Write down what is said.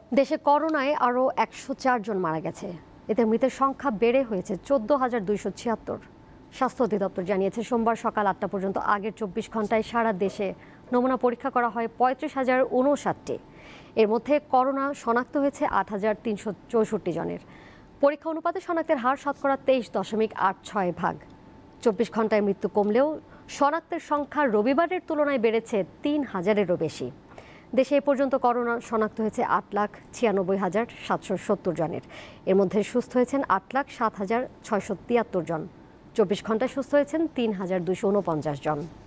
দেশে করোনায় আরও ১০৪ জন মারা গেছে। এতে মৃতের সংখ্যা বেড়ে হয়েছে ১৪,২৭৬। স্বাস্থ্য অধিদপ্তর জানিয়েছে সোমবার সকাল ৮টা পর্যন্ত আগের ২৪ ঘন্টায় সারা দেশে নমুনা পরীক্ষা করা হয় ৩৫,০৫৯টি। এর মধ্যে করোনা শনাক্ত হয়েছে ৮,৩৬৪ জনের। পরীক্ষা অনুপাতে শনাক্তের হার শতকরা ২৩.৮৬%। ২৪ ঘন্টায় মৃত্যু কমলেও শনাক্তের সংখ্যা রবিবারের তুলনায় বেড়েছে ৩,০০০-এরও বেশি। দেশে এ পর্যন্ত করোনা শনাক্ত হয়েছে ৮,৯৬,৭৭০ জনের। এর মধ্যে সুস্থ হয়েছেন ৮,০৭,৬৭৩ জন। ২৪ ঘন্টায় সুস্থ হয়েছেন ৩,২৪৯ জন।